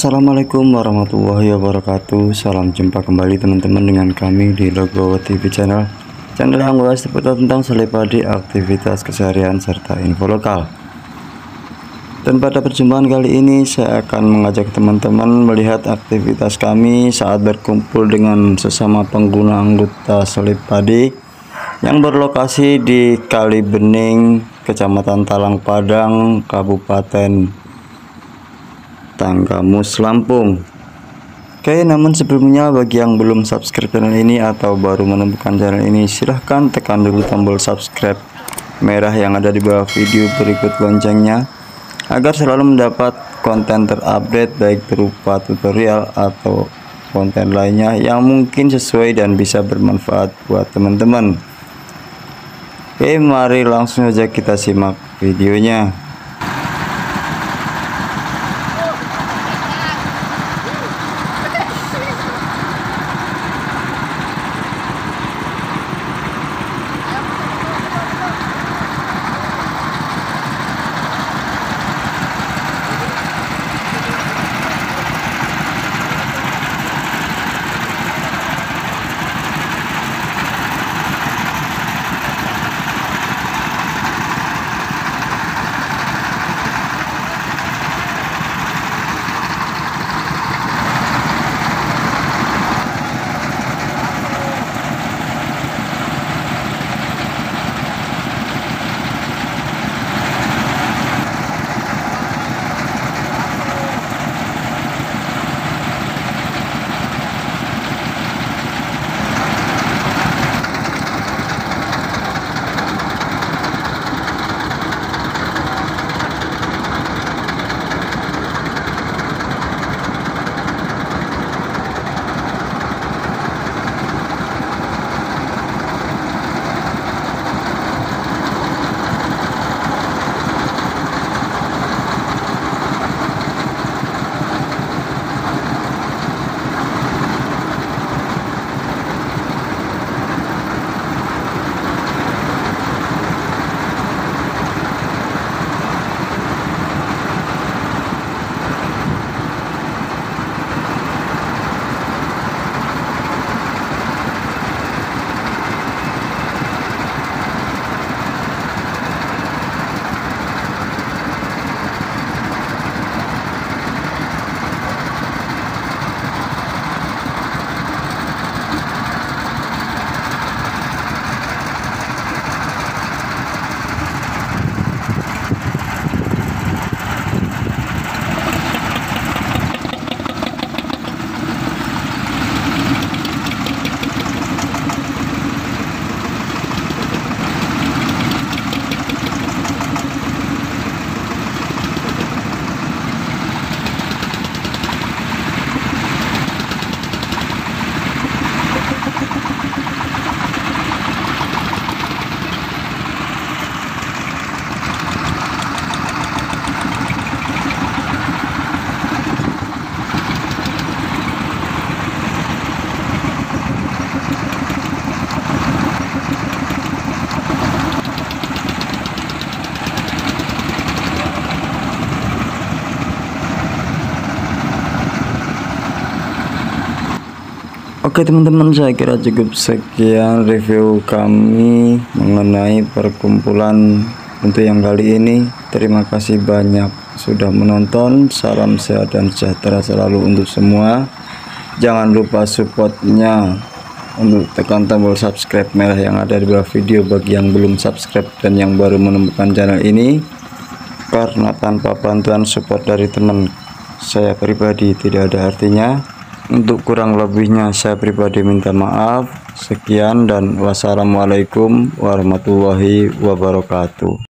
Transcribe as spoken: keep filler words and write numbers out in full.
Assalamualaikum warahmatullahi wabarakatuh. Salam jumpa kembali teman-teman dengan kami di Legowo T V Channel. Channel yang membahas seputar tentang selai padi, aktivitas keseharian serta info lokal. Dan pada perjumpaan kali ini saya akan mengajak teman-teman melihat aktivitas kami saat berkumpul dengan sesama pengguna anggota selai padi yang berlokasi di Kali Bening, Kecamatan Talang Padang, Kabupaten Tanggamus, Lampung. Oke, namun sebelumnya bagi yang belum subscribe channel ini atau baru menemukan channel ini, silahkan tekan dulu tombol subscribe merah yang ada di bawah video berikut loncengnya agar selalu mendapat konten terupdate baik berupa tutorial atau konten lainnya yang mungkin sesuai dan bisa bermanfaat buat teman-teman. Oke, mari langsung saja kita simak videonya. Oke teman-teman, saya kira cukup sekian review kami mengenai perkumpulan untuk yang kali ini. Terima kasih banyak sudah menonton. Salam sehat dan sejahtera selalu untuk semua. Jangan lupa supportnya untuk tekan tombol subscribe merah yang ada di bawah video bagi yang belum subscribe dan yang baru menemukan channel ini, karena tanpa bantuan support dari teman saya pribadi tidak ada artinya. Untuk kurang lebihnya saya pribadi minta maaf. Sekian dan wassalamualaikum warahmatullahi wabarakatuh.